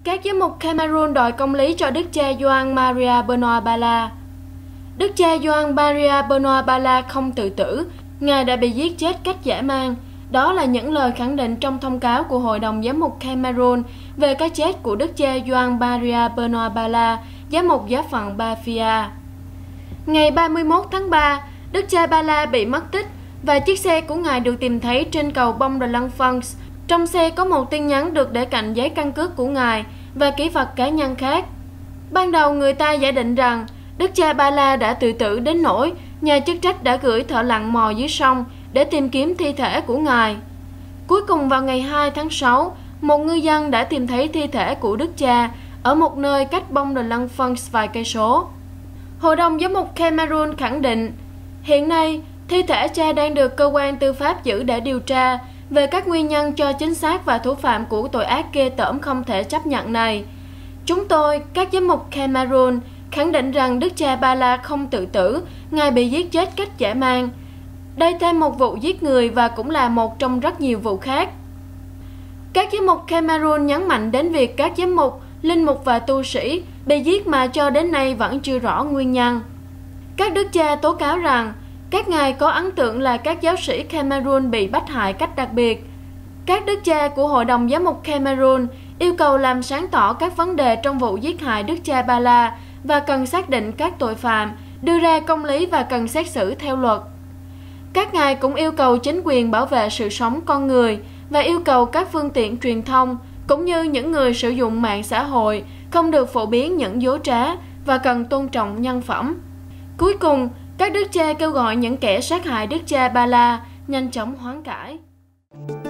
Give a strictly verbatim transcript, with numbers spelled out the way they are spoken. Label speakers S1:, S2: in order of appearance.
S1: Các giám mục Cameroon đòi công lý cho đức cha Joan Maria Benoit Bala. Đức cha Joan Maria Benoit Bala không tự tử, Ngài đã bị giết chết cách dã man. Đó là những lời khẳng định trong thông cáo của Hội đồng Giám mục Cameroon về cái chết của đức cha Joan Maria Benoit Bala, giám mục giáo phận Bafia. Ngày ba mươi mốt tháng ba, đức cha Bala bị mất tích và chiếc xe của Ngài được tìm thấy trên cầu Pont de l'Enfance. Trong xe có một tin nhắn được để cạnh giấy căn cước của Ngài và kỷ vật cá nhân khác. Ban đầu người ta giả định rằng đức cha Bala đã tự tử đến nỗi nhà chức trách đã gửi thợ lặn mò dưới sông để tìm kiếm thi thể của Ngài. Cuối cùng vào ngày hai tháng sáu, một ngư dân đã tìm thấy thi thể của đức cha ở một nơi cách Pont de l'Enfance vài cây số. Hội đồng Giám mục Cameroon khẳng định, hiện nay thi thể cha đang được cơ quan tư pháp giữ để điều tra về các nguyên nhân cho chính xác và thủ phạm của tội ác ghê tởm không thể chấp nhận này. Chúng tôi, các giám mục Cameroon, khẳng định rằng đức cha Bala không tự tử, Ngài bị giết chết cách dã man. Đây thêm một vụ giết người và cũng là một trong rất nhiều vụ khác. Các giám mục Cameroon nhấn mạnh đến việc các giám mục, linh mục và tu sĩ bị giết mà cho đến nay vẫn chưa rõ nguyên nhân. Các đức cha tố cáo rằng các ngài có ấn tượng là các giáo sĩ Cameroon bị bắt hại cách đặc biệt. Các đức cha của Hội đồng Giám mục Cameroon yêu cầu làm sáng tỏ các vấn đề trong vụ giết hại đức cha Bala và cần xác định các tội phạm, đưa ra công lý và cần xét xử theo luật. Các ngài cũng yêu cầu chính quyền bảo vệ sự sống con người và yêu cầu các phương tiện truyền thông cũng như những người sử dụng mạng xã hội không được phổ biến những dối trá và cần tôn trọng nhân phẩm. Cuối cùng, các đức cha kêu gọi những kẻ sát hại đức cha Bala nhanh chóng hoán cải.